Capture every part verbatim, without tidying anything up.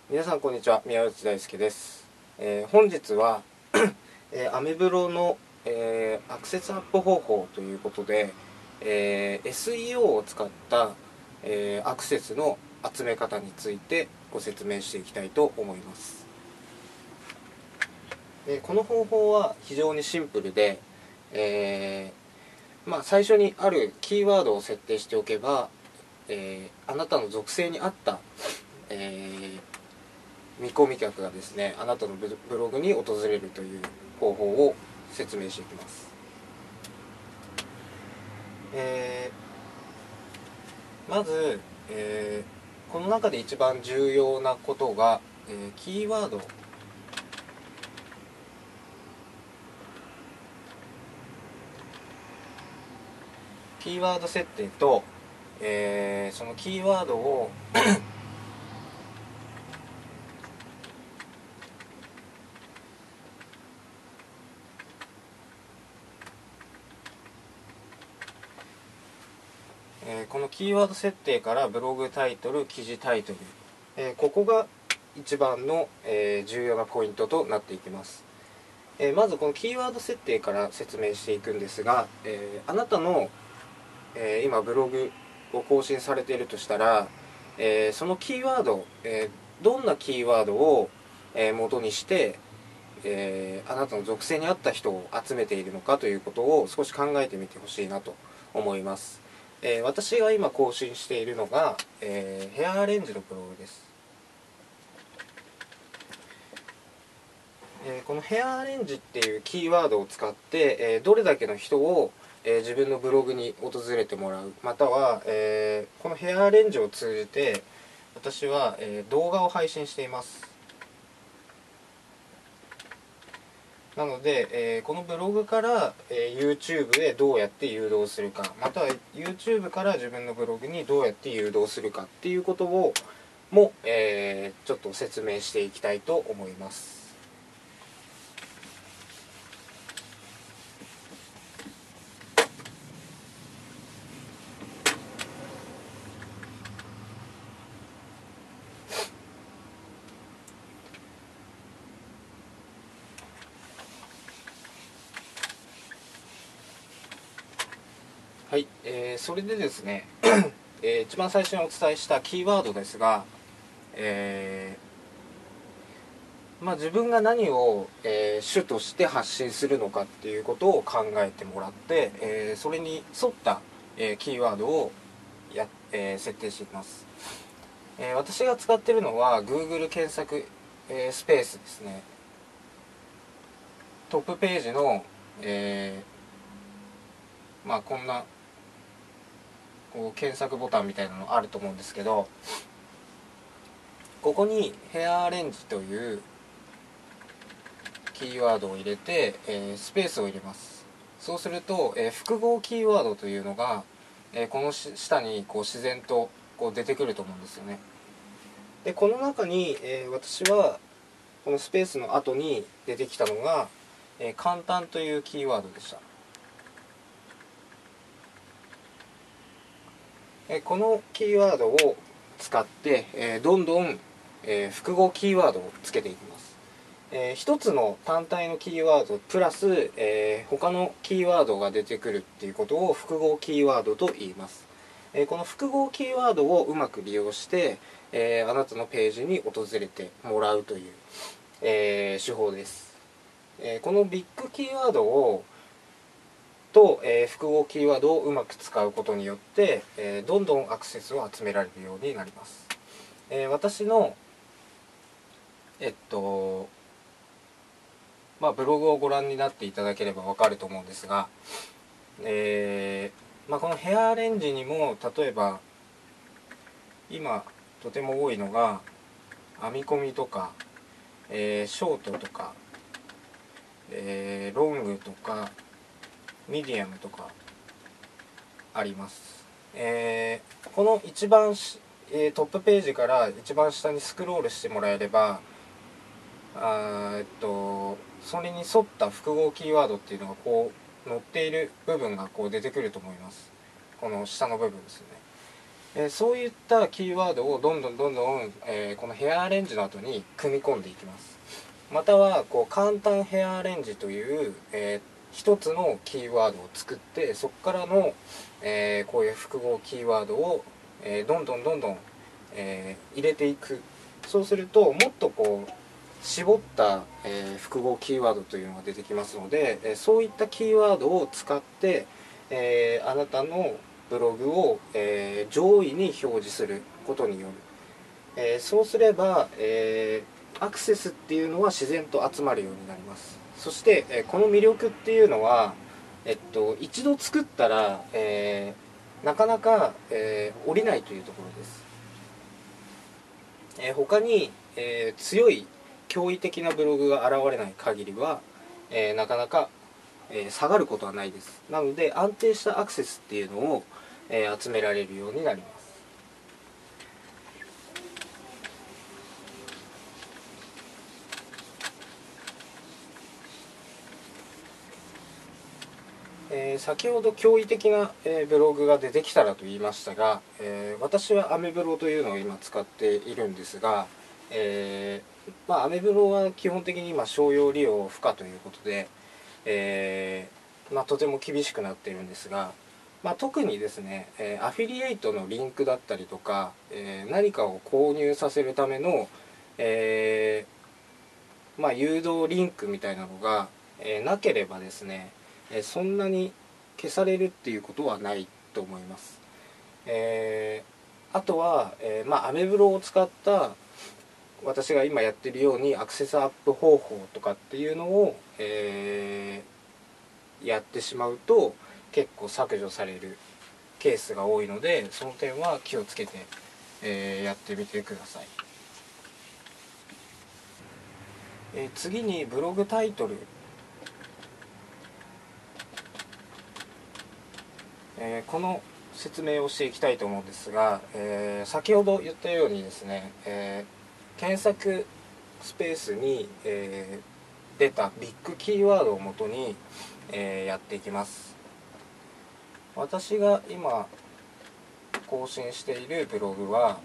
皆さんこんにちは、宮内大輔です。えー本日は、えーアメブロの、えーアクセスアップ方法ということで、えー エスイーオー を使った、えーアクセスの集め方についてご説明していきたいと思います。でこの方法は非常にシンプルで、えーまあ、最初にあるキーワードを設定しておけば、えーあなたの属性に合った、えー見込み客がですね、あなたのブログに訪れるという方法を説明していきます。えーまず、えーこの中で一番重要なことが、えーキーワードキーワード設定と、えーそのキーワードをえーこのキーワード設定からブログタイトル、記事タイトル、えーここが一番の、えー重要なポイントとなっていきます。えーまずこのキーワード設定から説明していくんですが、えーあなたの、えー今ブログを更新されているとしたら、えーそのキーワード、えーどんなキーワードを、えー元にして、えーあなたの属性に合った人を集めているのかということを少し考えてみてほしいなと思います。えー私が今更新しているのが、えーヘアアレンジのブログです。えーこのヘアアレンジっていうキーワードを使って、えーどれだけの人を、えー自分のブログに訪れてもらう、または、えーこのヘアアレンジを通じて私は、えー動画を配信しています。なので、えーこのブログから、えー YouTube へどうやって誘導するか、または YouTube から自分のブログにどうやって誘導するかっていうことをも、えーちょっと説明していきたいと思います。はい、えーそれでですね、えー一番最初にお伝えしたキーワードですが、えーまあ、自分が何を、えー主として発信するのかっていうことを考えてもらって、えーそれに沿った、えーキーワードをや、えー設定していきます。えー私が使っているのは Google 検索、えースペースですね。トップページの、えーまあ、こんなこう検索ボタンみたいなのあると思うんですけど、ここにヘアアレンジというキーワードを入れて、えースペースを入れます。そうすると、えー複合キーワードというのが、えーこの下にこう自然とこう出てくると思うんですよね。でこの中に、えー私はこのスペースの後に出てきたのが、えー簡単というキーワードでした。えーこのキーワードを使って、えーどんどん、えー複合キーワードをつけていきます。えー一つの単体のキーワードプラス、えー他のキーワードが出てくるっていうことを複合キーワードと言います。えーこの複合キーワードをうまく利用して、えーあなたのページに訪れてもらうという、えー手法です。えーこのビッグキーワードをと、えー複合キーワードをうまく使うことによって、えーどんどんアクセスを集められるようになります。えー私のえっとまあ、ブログをご覧になっていただければわかると思うんですが、えーまあ、このヘアアレンジにも例えば今とても多いのが編み込みとか、えーショートとか、えーロングとかミディアムとかあります。えーこの一番し、えートップページから一番下にスクロールしてもらえれば、あーえっとそれに沿った複合キーワードっていうのがこう載っている部分がこう出てくると思います。この下の部分ですね。 えーそういったキーワードをどんどんどんどん、えーこのヘアアレンジの後に組み込んでいきます。またはこう簡単ヘアアレンジという、えー一つのキーワードを作って、そこからの、えーこういう複合キーワードを、えーどんどんどんどん、えー入れていく。そうするともっとこう絞った、えー複合キーワードというのが出てきますので、えーそういったキーワードを使って、えーあなたのブログを、えー上位に表示することによる、えーそうすれば、えーアクセスっていうのは自然と集まるようになります。そして、えーこの魅力っていうのは、えっと、一度作ったら、えーなかなか、えー降りないというところです。えー他に、えー強い驚異的なブログが現れない限りは、えーなかなか、えー下がることはないです。なので安定したアクセスっていうのを、えー集められるようになります。えー先ほど驚異的な、えーブログが出てきたらと言いましたが、えー私はアメブロというのを今使っているんですが、えーまあ、アメブロは基本的に今商用利用不可ということで、えーまあ、とても厳しくなっているんですが、まあ、特にですね、えーアフィリエイトのリンクだったりとか、えー何かを購入させるための、えーまあ、誘導リンクみたいなのが、えーなければですね、えーそんなに消されるっていうことはないと思います。えーあとは、えーまあ、アメブロを使った私が今やってるようにアクセスアップ方法とかっていうのを、えーやってしまうと結構削除されるケースが多いので、その点は気をつけて、えーやってみてください。えー次にブログタイトル、えーこの説明をしていきたいと思うんですが、えー先ほど言ったようにですね、えー検索スペースに、えー出たビッグキーワードをもとに、えーやっていきます。私が今更新しているブログは、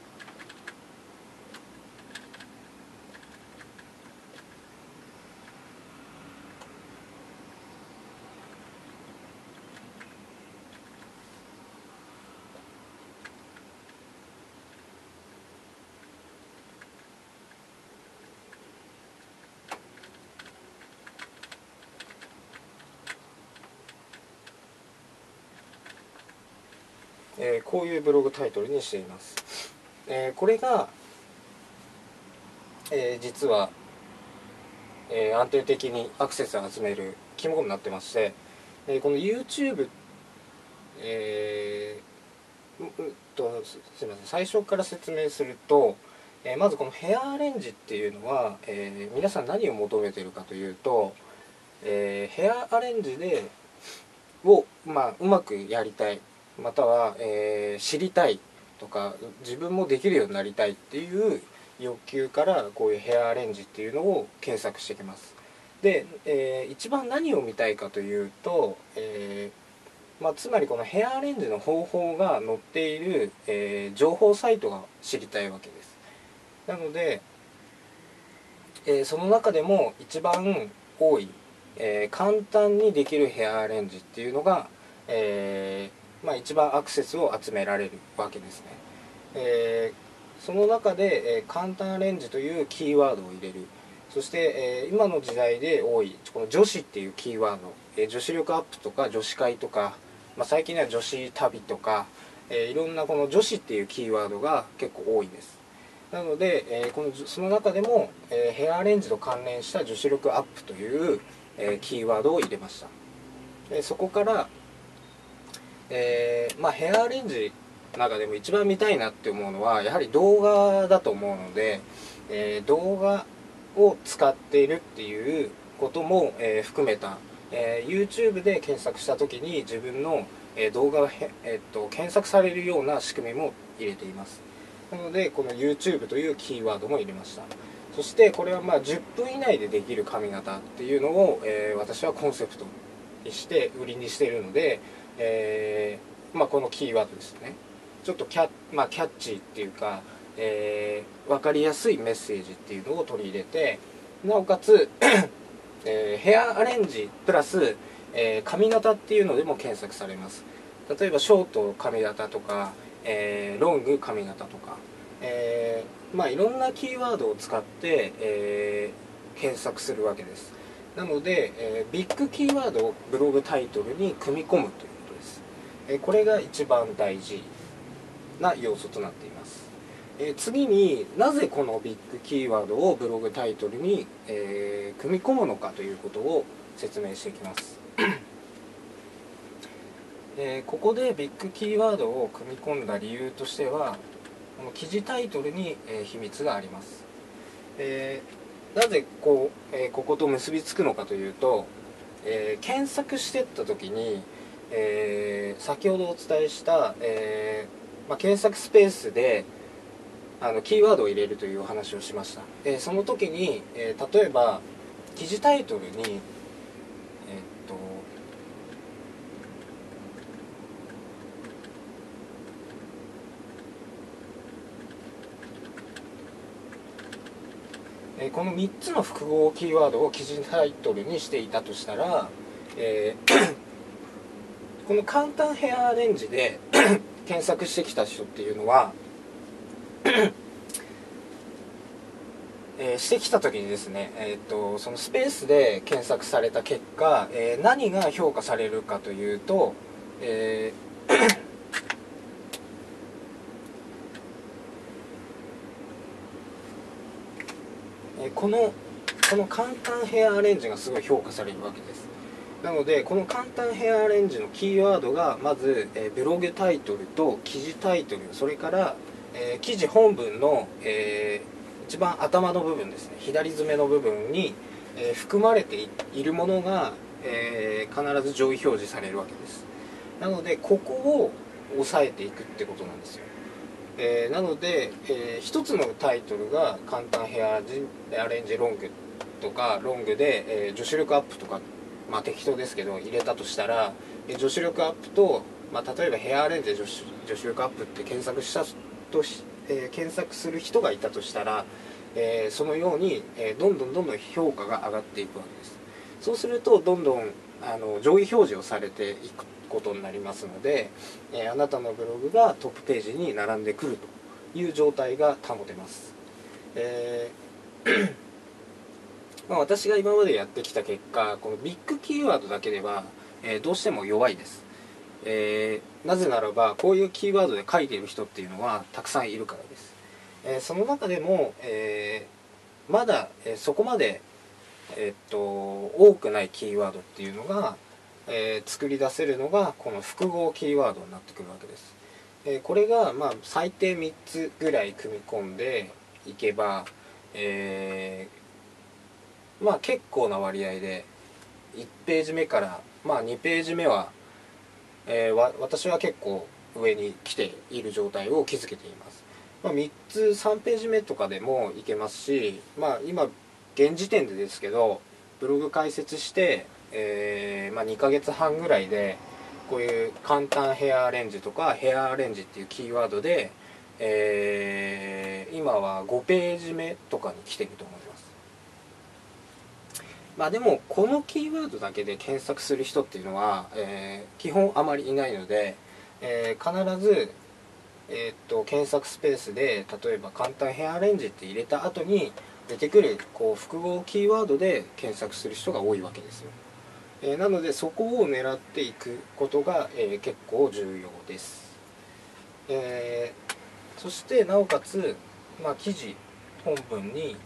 えーこういうブログタイトルにしています。えーこれが、えー実は、えー安定的にアクセスを集める肝になってまして、えーこの YouTube、えーううっとすすみません、最初から説明すると、えーまずこのヘアアレンジっていうのは、えー皆さん何を求めているかというと、えーヘアアレンジでを、まあ、うまくやりたい、または、えー知りたいとか、自分もできるようになりたいっていう欲求からこういうヘアアレンジっていうのを検索してきます。で、えー一番何を見たいかというと、えーまあ、つまりこのヘアアレンジの方法が載っている、えー情報サイトが知りたいわけです。なので、えーその中でも一番多い、えー簡単にできるヘアアレンジっていうのが、えーまあ、一番アクセスを集められるわけですね。えーその中で、えー簡単アレンジというキーワードを入れる。そして、えー今の時代で多いこの女子っていうキーワード、えー女子力アップとか女子会とか、まあ、最近では女子旅とか、えーいろんなこの女子っていうキーワードが結構多いです。なので、えーこのその中でも、えーヘアアレンジと関連した女子力アップという、えーキーワードを入れました。でそこから、えーまあ、ヘアアレンジの中でも一番見たいなって思うのはやはり動画だと思うので、えー動画を使っているっていうことも、えー含めた、えー YouTube で検索した時に自分の、えー動画がへ、えーっと検索されるような仕組みも入れています。なのでこの YouTube というキーワードも入れました。そしてこれはまあじゅっぷん以内でできる髪型っていうのを、えー私はコンセプトにして売りにしているので、えーまあ、このキーワードですね。 ちょっとキャ,、まあ、キャッチーっていうか、えー、分かりやすいメッセージっていうのを取り入れて、なおかつ、えー、ヘアアレンジプラス、えー、髪型っていうのでも検索されます。例えばショート髪型とか、えー、ロング髪型とか、えー、まあいろんなキーワードを使って、えー、検索するわけです。なので、えー、ビッグキーワードをブログタイトルに組み込むということです。えー、これが一番大事な要素となっています。えー、次になぜこのビッグキーワードをブログタイトルに、えー、組み込むのかということを説明していきます。えー、ここでビッグキーワードを組み込んだ理由としては、この記事タイトルに、えー、秘密があります。えー、なぜこう、えー、ここと結びつくのかというと、えー、検索していった時に、えー、先ほどお伝えした、えーまあ、検索スペースであのキーワードを入れるというお話をしました。えー、その時に、えー、例えば記事タイトルに、えー、っとえー、このみっつの複合キーワードを記事タイトルにしていたとしたら、えー、この簡単ヘアアレンジで検索してきた人っていうのはえー、してきた時にですね、えー、とそのスペースで検索された結果、えー、何が評価されるかというと、えーえー、このこの簡単ヘアアレンジがすごい評価されるわけです。なのでこの簡単ヘアアレンジのキーワードがまず、えー、ブログタイトルと記事タイトル、それから、えー、記事本文の、えー一番頭の部分ですね、左詰めの部分に、えー、含まれているものが、えー、必ず上位表示されるわけです。なのでここを押さえていくってことなんですよ。えー、なので、えー、一つのタイトルが簡単ヘアアレンジロングとかロングで、えー、女子力アップとか、まあ適当ですけど入れたとしたら、えー、女子力アップと、まあ、例えばヘアアレンジで女子女子力アップって検索したとしえー、検索する人がいたとしたら、えー、そのように、えー、どんどんどんどん評価が上がっていくわけです。そうするとどんどんあの上位表示をされていくことになりますので、えー、あなたのブログがトップページに並んでくるという状態が保てます。えーまあ、私が今までやってきた結果、このビッグキーワードだけでは、えー、どうしても弱いです。えー、なぜならばこういうキーワードで書いている人っていうのはたくさんいるからです。えー、その中でも、えー、まだ、えー、そこまで、えー、っと多くないキーワードっていうのが、えー、作り出せるのがこの複合キーワードになってくるわけです。えー、これが、まあ、最低みっつぐらい組み込んでいけば、えー、まあ結構な割合でいちページ目から、まあ、にページ目はえー、わ私は結構上に来ている状態を築けています。まあ、みっつさんページ目とかでもいけますし、まあ、今現時点でですけどブログ開設して、えーまあ、にかげつはんぐらいでこういう簡単ヘアアレンジとかヘアアレンジっていうキーワードで、えー、今はごページ目とかに来てると思います。まあでもこのキーワードだけで検索する人っていうのは、えー、基本あまりいないので、えー、必ず、えー、っと検索スペースで例えば簡単ヘアアレンジって入れた後に出てくるこう複合キーワードで検索する人が多いわけですよ。えー、なのでそこを狙っていくことが、えー、結構重要です。えー、そしてなおかつ、まあ、記事本文に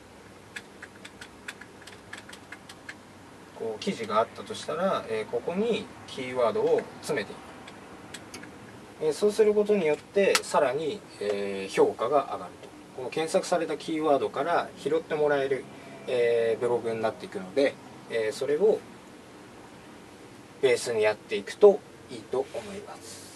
こう記事があったとしたら、えー、ここにキーワードを詰めていく、えー、そうすることによってさらに、えー、評価が上がると。この検索されたキーワードから拾ってもらえる、えー、ブログになっていくので、えー、それをベースにやっていくといいと思います。